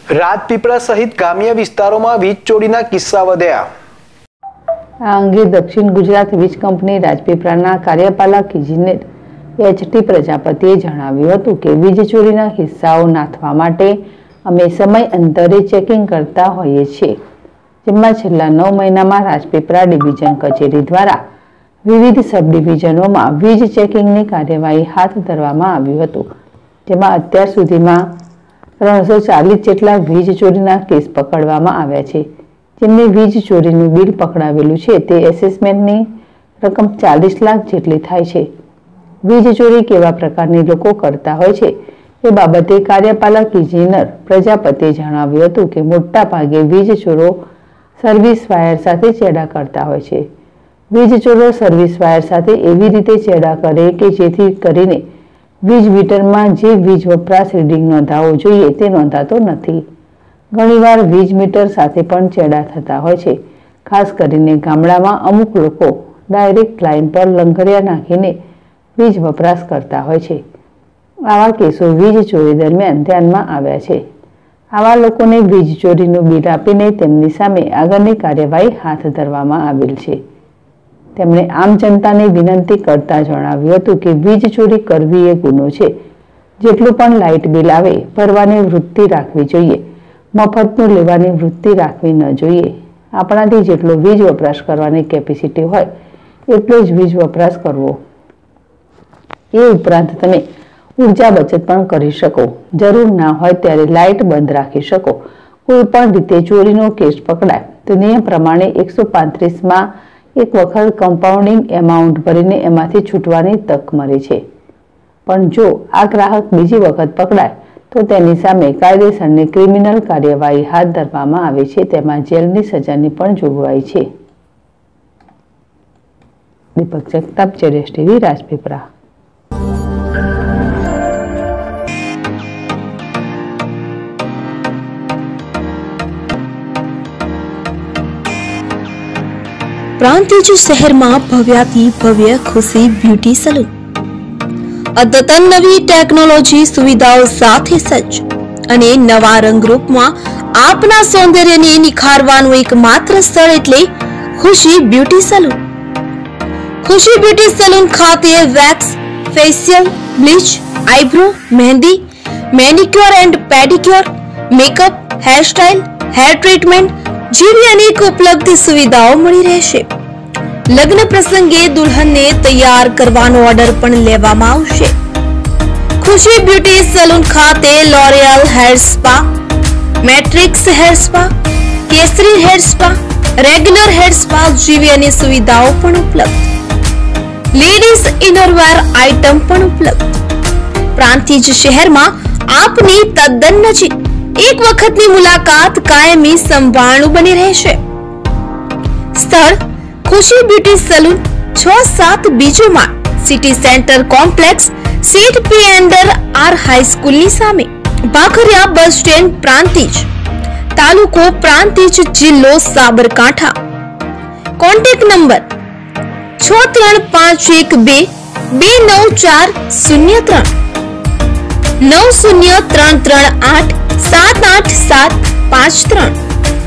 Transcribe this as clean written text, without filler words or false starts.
રાજપીપળા સહિત ગ્રામ્ય વિસ્તારોમાં વીજ ચોરીના કિસ્સા વધ્યા। આ અંગે દક્ષિણ ગુજરાત વીજ કંપની રાજપીપળાના કાર્યપાલક ઇજનેર એચ.ટી. પ્રજાપતિએ જણાવ્યું હતું કે વીજ ચોરીના કિસ્સાઓ નાથવા માટે અમે સમય અંતરે ચેકિંગ કરતા હોઈએ છીએ, જેમાં છેલ્લા 9 મહિનામાં રાજપીપળા ડિવિઝન કચેરી દ્વારા વિવિધ સબ ડિવિઝનોમાં વીજ ચેકિંગની કાર્યવાહી હાથ ધરવામાં આવ્યું હતું, જેમાં અત્યાર સુધીમાં 340 જેટલા વીજ ચોરીના કેસ પકડવામાં આવ્યા છે। જેમને વીજ ચોરીનું બિલ પકડાવેલું છે તે એસેસમેન્ટની રકમ 40 લાખ જેટલી થાય છે। વીજ ચોરી કેવા પ્રકારની લોકો કરતા હોય છે એ બાબતે કાર્યપાલક ઇજનેર પ્રજાપતિએ જણાવ્યું હતું કે મોટા ભાગે વીજ ચોરો સર્વિસ વાયર સાથે ચેડા કરતા હોય છે। વીજ ચોરો સર્વિસ વાયર સાથે એવી રીતે ચેડા કરે કે જેથી કરીને વીજ મીટરમાં જે વીજ વપરાશ રીડિંગ નોંધાવવો જોઈએ તે નોંધાતો નથી। ઘણીવાર વીજ મીટર સાથે પણ ચેડા થતા હોય છે। ખાસ કરીને ગામડામાં અમુક લોકો ડાયરેક્ટ લાઇન પર લંગરિયા નાખીને વીજ વપરાશ કરતા હોય છે। આવા કેસો વીજ ચોરી દરમિયાન ધ્યાનમાં આવ્યા છે। આવા લોકોને વીજ ચોરીનું બિલ આપીને તેમની સામે આગળની કાર્યવાહી હાથ ધરવામાં આવેલ છે। તેમણે આમ જનતાને વિનંતી કરતા જણાવ્યું હતું કે વીજ ચોરી કરવી એ ગુનો છે। જેટલું પણ લાઇટ બિલ આવે ભરવાની વૃત્તિ રાખવી જોઈએ, મફતનું લેવાની વૃત્તિ રાખવી ન જોઈએ। આપણાથી જેટલો વીજ વપરાશ કરવાની કેપેસિટી હોય એટલો જ વીજ વપરાશ કરવો। એ ઉપરાંત તમે ઉર્જા બચત પણ કરી શકો, જરૂર ના હોય ત્યારે લાઇટ બંધ રાખી શકો। કોઈ પણ રીતે ચોરીનો કેસ પકડાય તો નિયમ પ્રમાણે 135માં એક વખત કમ્પાઉન્ડિંગ એમાઉન્ટ ભરીને એમાંથી છૂટવાની તક મળે છે, પણ જો આ ગ્રાહક બીજી વખત પકડાય તો તેની સામે કાયદેસરની ક્રિમિનલ કાર્યવાહી હાથ ધરવામાં આવે છે, તેમાં જેલની સજાની પણ જોગવાઈ છે। દીપક જગતાપ, જેડેશ ટીવી, રાજપીપળા। પ્રાંતિજ શહેરમાં ભવ્યાથી ભવ્ય ખુશી બ્યુટી સલૂન અદ્યતન નવી ટેકનોલોજી સુવિધાઓ સાથે સજ્જ અને નવા રંગરૂપમાં આપના સૌંદર્યને નિખારવાનું એકમાત્ર સ્થળ એટલે Khushi beauty salon. Khushi beauty salon ખાતે wax, facial, bleach, eyebrow, mehndi, manicure and pedicure, makeup, hairstyle, hair treatment જેવી અનેક ઉપલબ્ધ સુવિધાઓ મળી રહેશે। લગ્ન પ્રસંગે દુલ્હનને તૈયાર કરવાનો ઓર્ડર પણ લેવામાં આવશે। ખુશી બ્યુટી સલૂન ખાતે L'Oreal hair spa, Matrix hair spa, Kesari hair spa, regular hair spa જેવી અનેક સુવિધાઓ પણ ઉપલબ્ધ। લેડીઝ ઇનરવેર આઇટમ પણ ઉપલબ્ધ। પ્રાંતિજ શહેરમાં આપની તદ્દન નજીક એક વખતની મુલાકાત કાયમી સંભાળનું બની રહેશે। સ્થળ ખુશી બ્યુટી સલૂન 6-7 બીજો માળ, સિટી સેન્ટર કોમ્પ્લેક્સ, સીટ પી અંડર આર હાઈસ્કૂલની સામે, ભાખરિયા બસ સ્ટેન્ડ, પ્રાંતિજ, તાલુકો પ્રાંતિજ, જિલ્લો સાબરકાંઠા। Contact number 6351229403 9033387873।